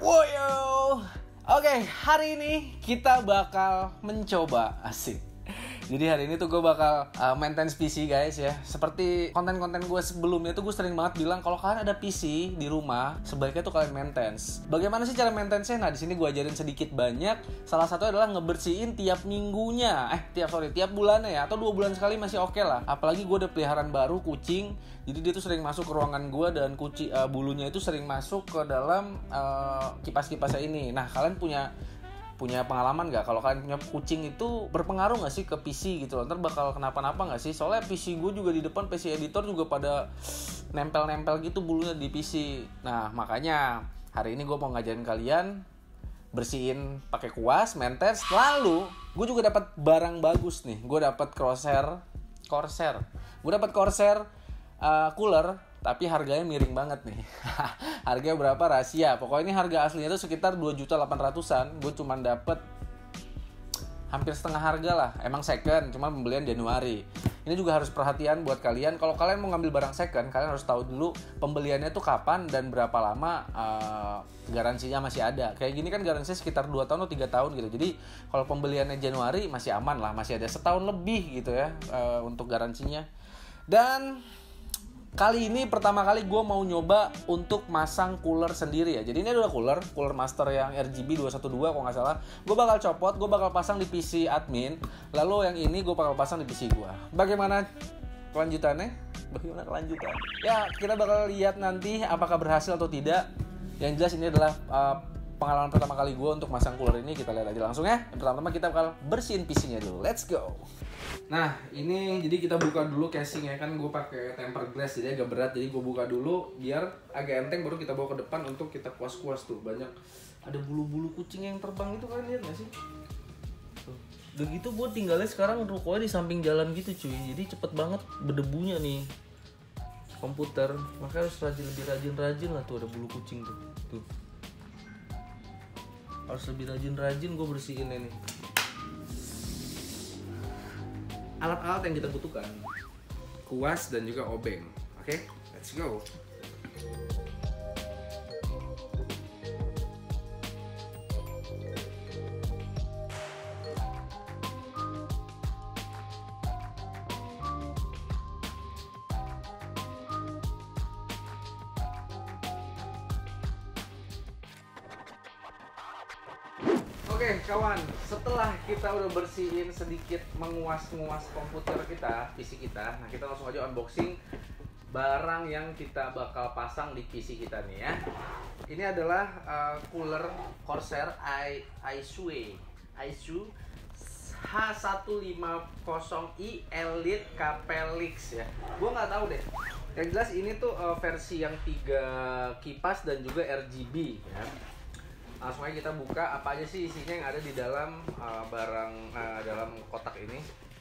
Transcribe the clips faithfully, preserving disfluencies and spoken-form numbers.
Woyo. Oke, hari ini kita bakal mencoba asik. Jadi hari ini tuh gue bakal uh, maintenance P C guys ya. Seperti konten-konten gue sebelumnya tuh gue sering banget bilang kalau kalian ada P C di rumah, sebaiknya tuh kalian maintenance. Bagaimana sih cara maintenance-nya? Nah, di sini gue ajarin sedikit banyak. Salah satu adalah ngebersihin tiap minggunya. Eh, tiap sorry, tiap bulannya ya, atau dua bulan sekali masih oke okay lah. Apalagi gue udah peliharaan baru kucing. Jadi dia tuh sering masuk ke ruangan gue dan kucing uh, bulunya itu sering masuk ke dalam uh, kipas-kipasnya ini. Nah, kalian punya punya pengalaman nggak kalau kalian punya kucing itu berpengaruh nggak sih ke P C gitu loh, ntar bakal kenapa-napa nggak sih? Soalnya P C gue juga di depan, P C editor juga pada nempel-nempel gitu bulunya di P C. Nah makanya hari ini gue mau ngajarin kalian bersihin pakai kuas, maintenance. Lalu gue juga dapat barang bagus nih, gue dapat Corsair, Corsair, gue dapat Corsair uh, cooler. Tapi harganya miring banget nih. Harganya berapa rahasia. Pokoknya ini harga aslinya tuh sekitar dua juta delapan ratusan. Gue cuman dapet hampir setengah harga lah. Emang second, cuman pembelian Januari. Ini juga harus perhatian buat kalian. Kalau kalian mau ngambil barang second, kalian harus tahu dulu pembeliannya tuh kapan dan berapa lama uh, garansinya masih ada. Kayak gini kan garansinya sekitar dua tahun atau tiga tahun gitu. Jadi kalau pembeliannya Januari masih aman lah. Masih ada setahun lebih gitu ya uh, untuk garansinya. Dan kali ini pertama kali gue mau nyoba untuk masang cooler sendiri ya. Jadi ini adalah cooler, cooler master yang R G B dua satu dua kalau nggak salah. Gue bakal copot, gue bakal pasang di P C admin. Lalu yang ini gue bakal pasang di P C gue. Bagaimana kelanjutannya? Bagaimana kelanjutan? Ya kita bakal lihat nanti apakah berhasil atau tidak. Yang jelas ini adalah uh, pengalaman pertama kali gue untuk masang cooler ini. Kita lihat aja langsung ya. Yang pertama kita bakal bersihin P C-nya dulu. Let's go. Nah ini jadi kita buka dulu casingnya, kan gue pakai tempered glass jadi agak berat, jadi gue buka dulu biar agak enteng, baru kita bawa ke depan untuk kita kuas-kuas. Tuh banyak ada bulu-bulu kucing yang terbang itu, kalian lihat nggak sih? Tuh. Udah gitu gue tinggalnya sekarang rukonya di samping jalan gitu cuy, jadi cepet banget berdebunya nih komputer, makanya harus rajin, lebih rajin-rajin lah. Tuh ada bulu kucing tuh, tuh harus lebih rajin-rajin gue bersihin ini. Alat-alat yang kita butuhkan, kuas dan juga obeng. Oke, okay? Let's go. Oke kawan, setelah kita udah bersihin sedikit, menguas-nguas komputer kita, P C kita, nah kita langsung aja unboxing barang yang kita bakal pasang di P C kita nih ya. Ini adalah uh, cooler Corsair Aisu Aisu H seratus lima puluh i Elite Capelix ya. Gue nggak tahu deh. Yang jelas ini tuh uh, versi yang tiga kipas dan juga R G B ya. Langsung aja kita buka apa aja sih isinya yang ada di dalam uh, barang uh, dalam kotak ini.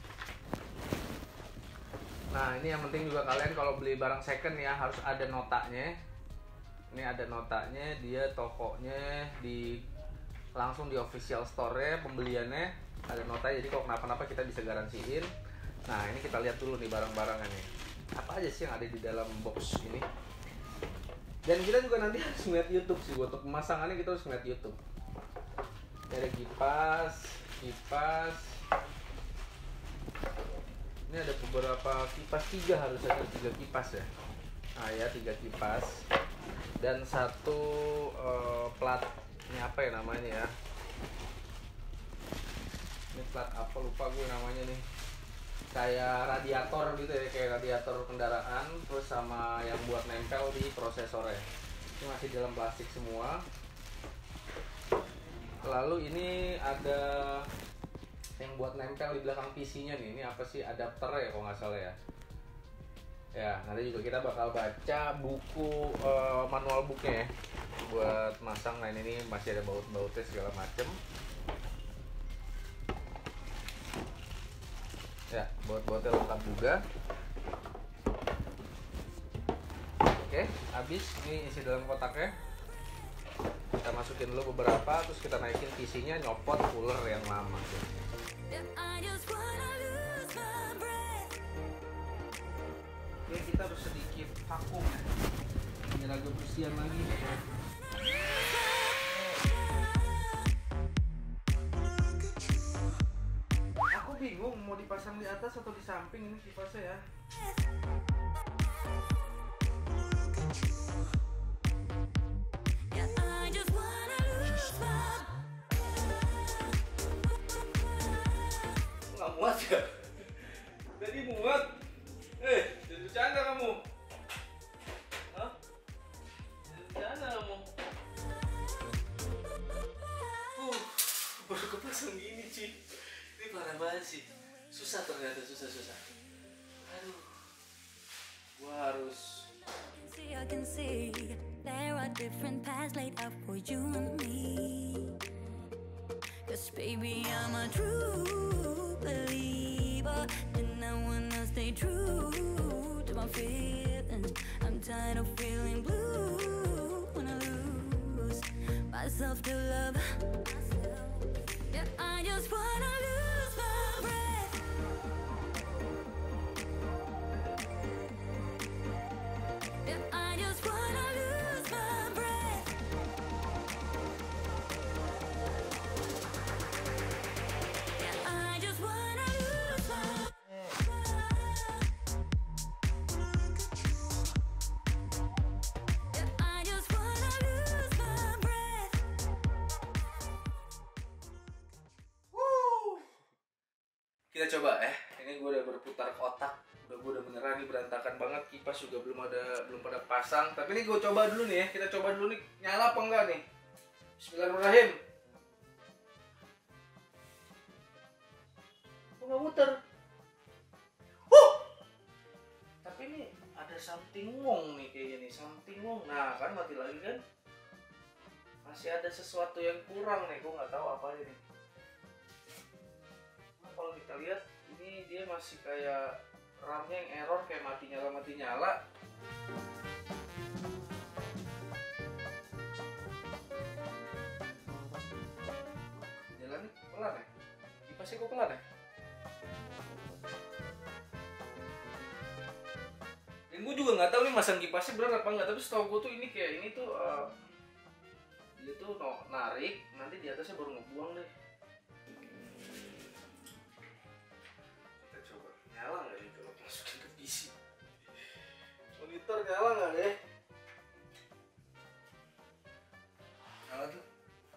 Nah ini yang penting juga kalian kalau beli barang second ya harus ada notanya. Ini ada notanya, dia tokonya di langsung di official store-nya, pembeliannya ada nota, jadi kalau kenapa-napa kita bisa garansiin. Nah ini kita lihat dulu nih barang-barangnya nih. Apa aja sih yang ada di dalam box ini? Dan kita juga nanti harus ngeliat YouTube sih, untuk pemasangannya kita harus ngeliat YouTube. Ini ada kipas, kipas. Ini ada beberapa kipas, tiga harus ada tiga kipas ya. Nah ya tiga kipas. Dan satu uh, plat, ini apa ya namanya ya? Ini plat apa, lupa gue namanya nih. Kayak radiator gitu ya, kayak radiator kendaraan, terus sama yang buat nempel di prosesornya. Ini masih dalam plastik semua. Lalu ini ada yang buat nempel di belakang P C-nya nih. Ini apa sih, adapter ya kalau nggak salah ya. Ya nanti juga kita bakal baca buku uh, manual booknya ya, buat masang. Nah ini masih ada baut-bautnya segala macem. Ya, baut-bautnya lengkap juga. Oke, habis ini isi dalam kotaknya. Kita masukin dulu beberapa, terus kita naikin P C-nya, nyopot cooler yang lama. Oke, kita harus sedikit vakum ya. Biar agak bersihan lagi. bingung mau dipasang di atas atau di samping ini kipasnya ya. Nggak muat ya? Jadi muat? Eh, jadi bercanda kamu? Hah? Jadi bercanda kamu? Uh, baru kepasang gini Ci. Ini parah banget sih. Susah ternyata, susah-susah. Aduh, gua harus. I can see there are different paths laid out for you and me. Cause baby I'm a true believer, and I wanna stay true to my feelings. I'm tired of feeling blue when I lose myself to love. Yeah, I just wanna lose my breath. Yeah, I just wanna lose my breath. Yeah, I just wanna lose my Yeah, I just wanna lose my breath. Wuh. Kita coba ya. Ini gue udah berputar otak, udah gue udah beneran nih berantakan banget, kipas juga belum ada belum pada pasang. Tapi ini gue coba dulu nih ya, kita coba dulu nih nyala apa enggak nih. Bismillahirrahmanirrahim. Kok nggak muter? Huh! Tapi ini ada something wrong nih kayaknya nih, something wrong. Nah kan mati lagi kan? Masih ada sesuatu yang kurang nih, gue nggak tahu apa ini. Nah, kalau kita lihat ini dia masih kayak RAM-nya yang error, kayak mati nyala mati nyala. Jalannya pelan ya? Kipasnya kok pelan ya? Dan gue juga nggak tahu nih masang kipasnya bener apa nggak, tapi setahu gue tuh ini kayak ini tuh uh, dia tuh no, narik, nanti di atasnya baru ngebuang deh. Kita coba nyala nggak nih kalau masukin ke P C? Monitor nyala nggak deh? Nyala tuh.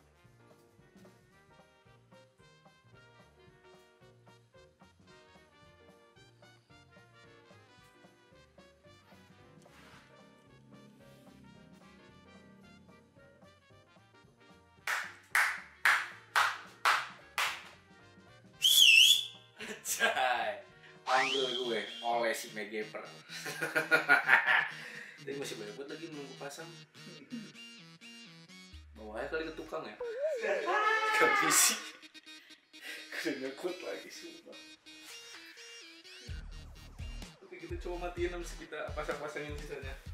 Cai, panggil gue, oleh si Megaper. Tapi masih banyak banget lagi nunggu pasang. Bawa aja kali ke tukang ya. Gak bisa. Gue ngekut lagi sumpah. Oke, kita coba matiin, habis kita pasang-pasangin sisanya.